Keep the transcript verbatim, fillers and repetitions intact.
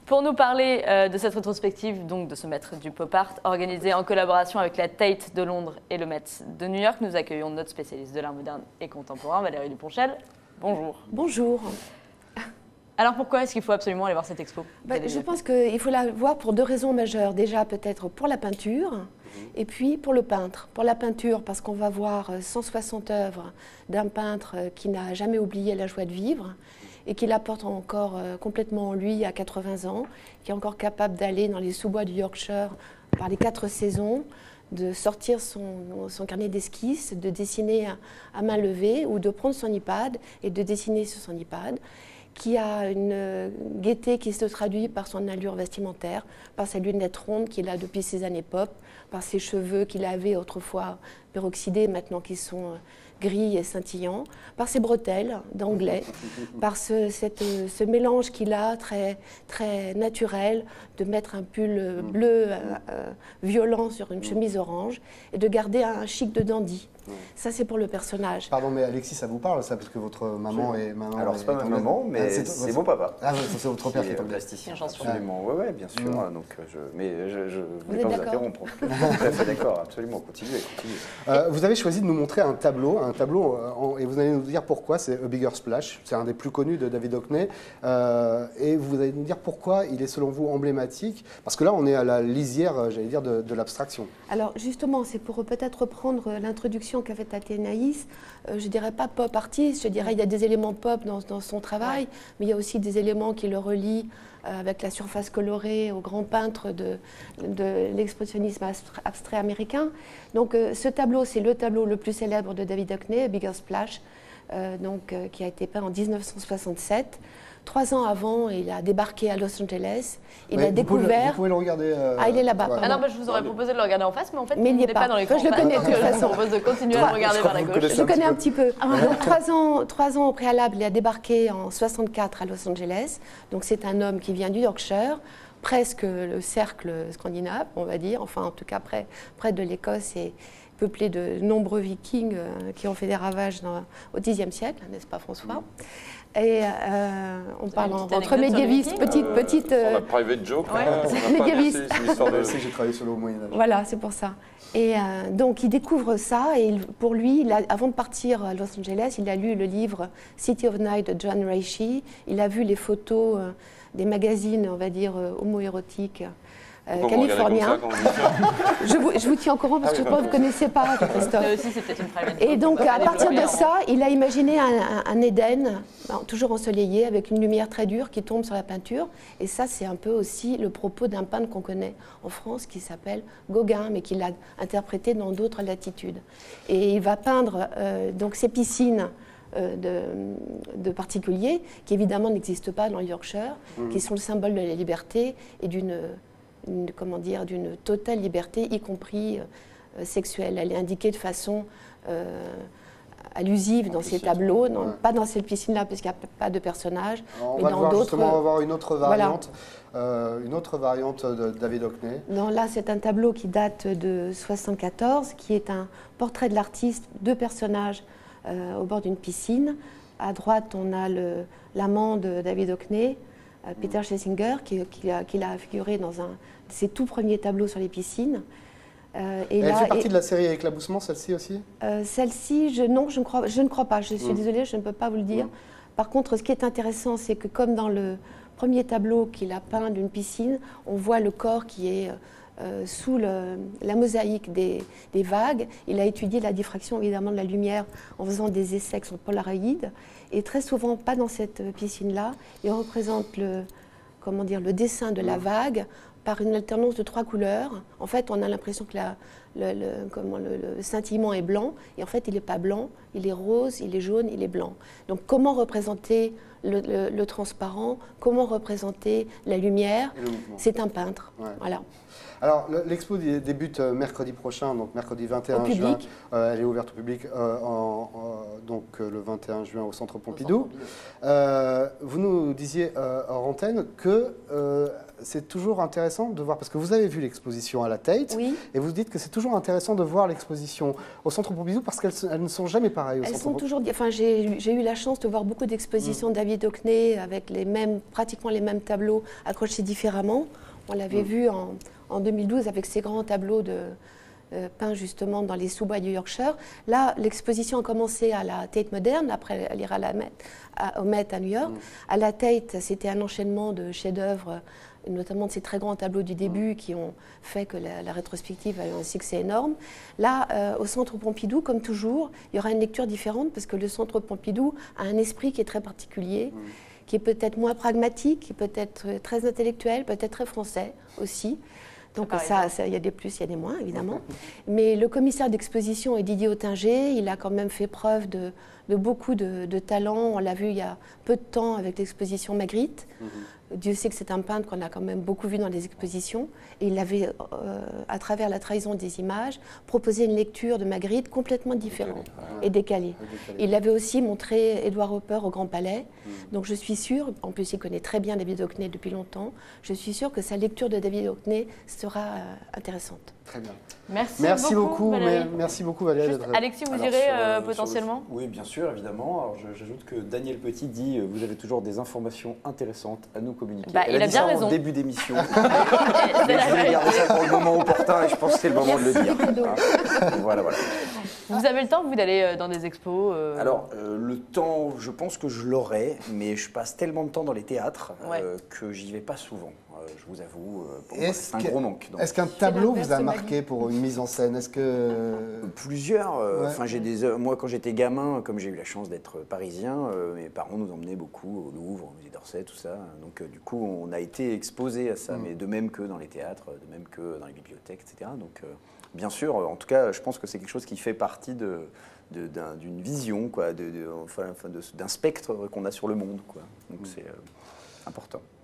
Pour nous parler euh, de cette rétrospective, donc de ce maître du pop art, organisée en collaboration avec la Tate de Londres et le Met de New York, nous accueillons notre spécialiste de l'art moderne et contemporain, Valérie Duponchel. Bonjour. Bonjour. Alors pourquoi est-ce qu'il faut absolument aller voir cette expo? bah, Je pense qu'il faut la voir pour deux raisons majeures. Déjà peut-être pour la peinture et puis pour le peintre. Pour la peinture parce qu'on va voir cent soixante œuvres d'un peintre qui n'a jamais oublié la joie de vivre et qui la porte encore complètement en lui à quatre-vingts ans, qui est encore capable d'aller dans les sous-bois du Yorkshire par les quatre saisons, de sortir son, son carnet d'esquisses, de dessiner à, à main levée ou de prendre son iPad et de dessiner sur son iPad, qui a une gaieté qui se traduit par son allure vestimentaire, par sa lunette ronde qu'il a depuis ses années pop, par ses cheveux qu'il avait autrefois peroxydés, maintenant qui sont gris et scintillants, par ses bretelles d'anglais, par ce, cette, ce mélange qu'il a très, très naturel de mettre un pull bleu euh, euh, violent sur une chemise orange et de garder un chic de dandy. Ça, c'est pour le personnage. Pardon, mais Alexis, ça vous parle, ça, parce que votre maman est... Maman Alors, c'est pas ma maman, mais ah, c'est mon papa. Ah, c'est votre père qui est plasticien. Absolument, oui, ouais, bien sûr. Mm. Donc, je, mais je ne voulais vous pas vous interrompre. Tout à fait d'accord, absolument. Continuez, continuez. Euh, vous avez choisi de nous montrer un tableau, un tableau euh, en, et vous allez nous dire pourquoi. C'est A Bigger Splash, c'est un des plus connus de David Hockney. Euh, et vous allez nous dire pourquoi il est, selon vous, emblématique. Parce que là, on est à la lisière, j'allais dire, de, de l'abstraction. Alors, justement, c'est pour peut-être reprendre l'introduction qu'a faite Athénaïs. Euh, je ne dirais pas pop artiste, je dirais il y a des éléments pop dans, dans son travail, mais il y a aussi des éléments qui le relient euh, avec la surface colorée au grand peintre de, de l'expressionnisme abstrait américain. Donc euh, ce tableau, c'est le tableau le plus célèbre de David Hockney, A Bigger Splash, euh, donc, euh, qui a été peint en mille neuf cent soixante-sept. Trois ans avant, il a débarqué à Los Angeles. Il oui, a vous découvert. Pouvez le, vous pouvez le regarder. Euh... Ah, il est là-bas. Ouais. Ah non, bah, je vous aurais proposé de le regarder en face, mais en fait, mais il n'y est pas. pas dans les je le connais de toute façon. Je vous propose de continuer à le regarder vers la gauche. Je le connais un petit peu. Donc, trois ans, trois ans au préalable, il a débarqué en soixante-quatre à Los Angeles. Donc, c'est un homme qui vient du Yorkshire, presque le cercle scandinave, on va dire. Enfin, en tout cas, près, près de l'Écosse et peuplé de nombreux vikings euh, qui ont fait des ravages dans, au Xe siècle, n'est-ce pas, François? Mmh. Et euh, on parle en, entre médiévistes, petite, euh, petite. Euh, la private joke, ouais. hein, médiéviste. J'ai travaillé sur le Moyen Âge. Voilà, c'est pour ça. Et euh, donc il découvre ça et il, pour lui, il a, avant de partir à Los Angeles, il a lu le livre City of Night de John Raichi. Il a vu les photos euh, des magazines, on va dire euh, homo-érotiques. Euh, californien. je, vous, je vous tiens au courant parce que je crois que vous ne connaissez pas, Christophe. Aussi, une et donc, à partir de ça, il a imaginé un, un, un Éden, toujours ensoleillé, avec une lumière très dure qui tombe sur la peinture. Et ça, c'est un peu aussi le propos d'un peintre qu'on connaît en France qui s'appelle Gauguin, mais qui l'a interprété dans d'autres latitudes. Et il va peindre euh, donc ces piscines euh, de, de particuliers, qui évidemment n'existent pas dans le Yorkshire, mmh. qui sont le symbole de la liberté et d'une... Une, comment dire, d'une totale liberté, y compris euh, sexuelle. Elle est indiquée de façon euh, allusive dans ces tableaux, non, ouais. Pas dans cette piscine-là, parce qu'il n'y a pas de personnage, alors, mais on va dans d'autres. On va voir une autre variante, voilà. euh, une autre variante de David Hockney. Non, là, c'est un tableau qui date de soixante-quatorze, qui est un portrait de l'artiste, deux personnages euh, au bord d'une piscine. À droite, on a le, l'amant de David Hockney, Peter Schlesinger, qui, qui, a, qui a figuré dans un de ses tout premiers tableaux sur les piscines. Euh, et Elle là, fait partie et, de la série Éclaboussement, celle-ci aussi euh, Celle-ci, je, non, je ne, crois, je ne crois pas. Je suis mmh. désolée, je ne peux pas vous le dire. Mmh. Par contre, ce qui est intéressant, c'est que comme dans le premier tableau qu'il a peint d'une piscine, on voit le corps qui est euh, sous le, la mosaïque des, des vagues. Il a étudié la diffraction, évidemment, de la lumière en faisant des essais avec son polaroïde. Et très souvent, pas dans cette piscine-là, il représente le, comment dire, le dessin de la vague par une alternance de trois couleurs. En fait, on a l'impression que la, le, le, comment, le, le scintillement est blanc, et en fait, il n'est pas blanc, il est rose, il est jaune, il est blanc. Donc, comment représenter le, le, le transparent, comment représenter la lumière? C'est un peintre. Ouais. Voilà. Alors, l'expo débute mercredi prochain, donc mercredi vingt et un juin. Euh, elle est ouverte au public. Euh, en, en, donc, donc euh, le vingt et un juin au Centre Pompidou. Euh, vous nous disiez euh, hors antenne que euh, c'est toujours intéressant de voir, parce que vous avez vu l'exposition à la Tate, Oui. et vous dites que c'est toujours intéressant de voir l'exposition au Centre Pompidou parce qu'elles elles ne sont jamais pareilles au Elles Centre sont Pompidou. toujours. Enfin, j'ai j'ai eu la chance de voir beaucoup d'expositions de David Hockney avec les mêmes, pratiquement les mêmes tableaux accrochés différemment. On l'avait Mm. vu en, en deux mille douze avec ces grands tableaux de, euh, peints justement dans les sous-bois du Yorkshire. Là, l'exposition a commencé à la Tate moderne, après elle ira à la Met, à, au Met à New York. Mm. À la Tate, c'était un enchaînement de chefs-d'œuvre, notamment de ces très grands tableaux du début qui ont fait que la, la rétrospective a eu un succès énorme. Là, euh, au Centre Pompidou, comme toujours, il y aura une lecture différente parce que le Centre Pompidou a un esprit qui est très particulier, Mm. qui est peut-être moins pragmatique, qui peut être très intellectuel, peut-être très français aussi. Donc ça, ça, il y a des plus, il y a des moins, évidemment. Mais le commissaire d'exposition est Didier Ottinger. Il a quand même fait preuve de, de beaucoup de, de talent. On l'a vu il y a peu de temps avec l'exposition Magritte. Mm-hmm. Dieu sait que c'est un peintre qu'on a quand même beaucoup vu dans les expositions. Et il avait, euh, à travers la trahison des images, proposé une lecture de Magritte complètement différente décalée, et décalée. décalée. Il avait aussi montré Édouard Hopper au Grand Palais. Mm. Donc je suis sûre, en plus il connaît très bien David Hockney depuis longtemps, je suis sûre que sa lecture de David Hockney sera euh, intéressante. Très bien. Merci, merci beaucoup, beaucoup Valérie. Merci beaucoup Valérie. Juste, Alexis, vous Alors, irez sur, euh, sur potentiellement le... Oui, bien sûr, évidemment. Alors, j'ajoute que Daniel Petit dit euh, vous avez toujours des informations intéressantes à nous communiquer. Bah, Elle il a, a dit bien ça raison. en début d'émission. Mais je voulais garder ça pour le moment opportun et je pense que c'est le moment de le dire. Hein. Voilà, voilà. Vous avez le temps, vous, d'aller dans des expos euh... Alors, euh, le temps, je pense que je l'aurai, mais je passe tellement de temps dans les théâtres ouais. euh, que j'y vais pas souvent. Euh, je vous avoue, euh, pour moi, c'est un gros manque. Est-ce qu'un tableau vous a marqué pour une mise en scène? Est-ce que plusieurs. Euh, ouais. Enfin, j'ai des. Moi, quand j'étais gamin, comme j'ai eu la chance d'être parisien, euh, mes parents nous emmenaient beaucoup au Louvre, au musée d'Orsay, tout ça. Donc, euh, du coup, on a été exposés à ça, mmh. mais de même que dans les théâtres, de même que dans les bibliothèques, et cetera. Donc, euh, bien sûr, en tout cas, je pense que c'est quelque chose qui fait partie de. d'une vision, quoi, de, de, enfin, de, d'un spectre qu'on a sur le monde, quoi. Donc mmh. c'est euh, important.